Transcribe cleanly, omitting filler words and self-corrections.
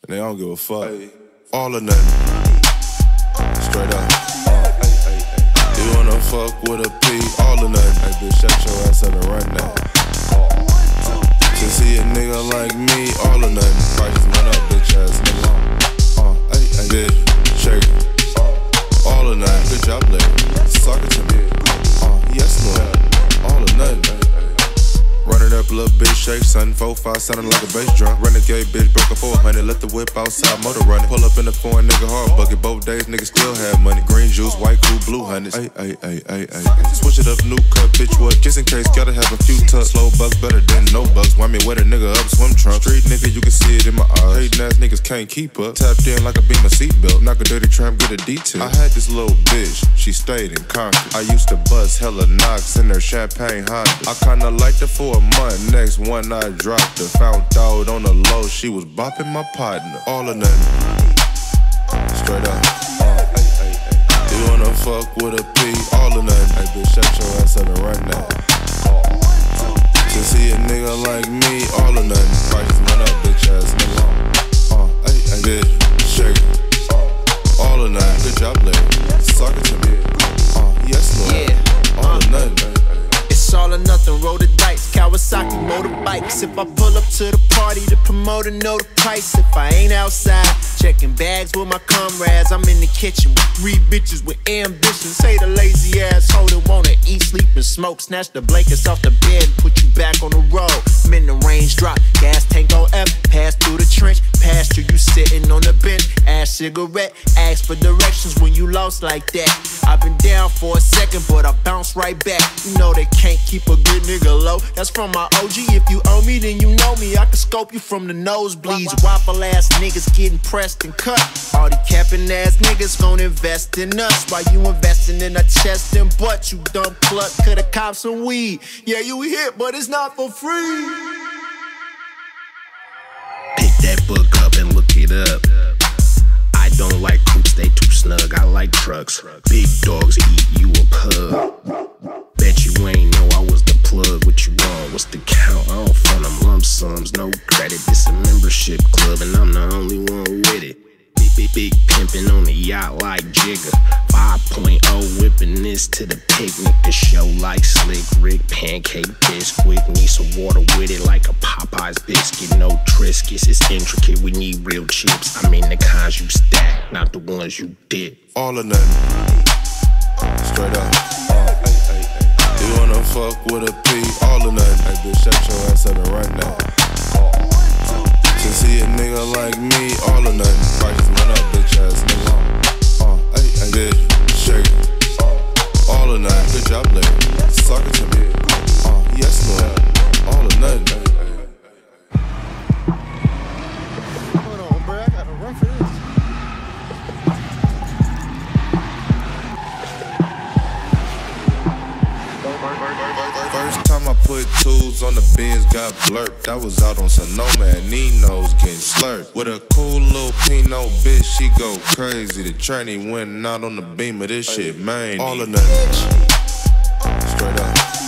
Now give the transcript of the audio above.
and they don't give a fuck. All or nothing. Straight up. You wanna fuck with a P, all or nothing. Hey, bitch, shut your ass up and run that. To see a nigga like me, all or nothing. Prices went up, bitch ass nigga. Bitch, shake it. All or nothing. Good job, lady. Suck it to me. Yes, Lord. All or nothing. Run it up, little bitch, shake something. 4-5 sounding like a bass drum. Renegade bitch, broke a 400. Let the whip outside, motor running. Pull up in the foreign nigga hard bucket. Both days, niggas still have money. Green juice, white cool, blue hundreds. Ay. Switch it up, new cut, bitch, what? Just in case, gotta have a few tucks. Slow bucks better than no bucks. Why me wet a nigga up, swim trunk. Street nigga, you can see it in my eyes. Hating ass niggas can't keep up. Tapped in like a beam of seatbelt. Knock a dirty tramp, get a detail. I had this little bitch, she stayed in Concord. I used to bust hella knocks in her champagne Honda. I kinda liked her for a month. Next one I dropped her. Found out on the low, she was bopping my partner. All or nothing. Straight up. You wanna fuck with a P, all or nothing. Hey, bitch, shut your ass up and run that. To see a nigga like me, all or nothing. Prices went up, bitch ass nigga. Bitch, shake it. All or nothing. Good job, lady. Suck it to me. Yes, Lord. Yeah. All or nothing. It's all or nothing, roll the dice, Kawasaki motorbikes. If I pull up to the party, the promoter know the price. If I ain't outside, checking bags with my comrades, I'm in the kitchen with 3 bitches with ambition. Say the lazy asshole that wanna eat, sleep, and smoke. Snatch the blankets off the bed and put you back on the road. I'm in the range drop, gas tank on F, pass through the trench, past you sitting on the bench. Ass cigarette, ask for directions when you lost like that. I've been down for a second, but I bounce right back. You know they can't keep a good nigga low. That's from my OG. If you owe me, then you know me. I can scope you from the nosebleeds. Waffle ass niggas getting pressed and cut. All the capping ass niggas gon' invest in us while you investing in a chest and butt. You dumb cluck, coulda cop some weed. Yeah, you hit, but it's not for free. Pick that book up and look it up. I don't like coops, they too snug. I like trucks. Big dogs eat you a pug. Bet you ain't know I was the plug. What you want? What's the count? I don't fund them lump sums, no credit. This a membership club and I'm the only one with it. Big pimpin' on the yacht like Jigga. 5.0 whipping this to the picnic. The show like Slick Rick, pancake biscuit. Need some water with it like a Popeye's biscuit. No Triscuits, it's intricate. We need real chips. I mean the kinds you stack, not the ones you dip. All or nothing. Straight up. You wanna fuck with a P, all or nothing. Hey, bitch, shut your ass up and run that. To see a nigga like me, all or nothing. Prices went up, bitch ass nigga. Bitch, shake it. All or nothing. Good job, lady. Suck it to me. Yes, Lord. All or nothing. Hold on, bro. I gotta run for this. First time I put tools on the Benz, got blurred. I was out on some nomad, Nino's getting slurped. With a cool little Pinot bitch, she go crazy. The tranny went out on the beam of this shit, man. All or nothing. Straight up.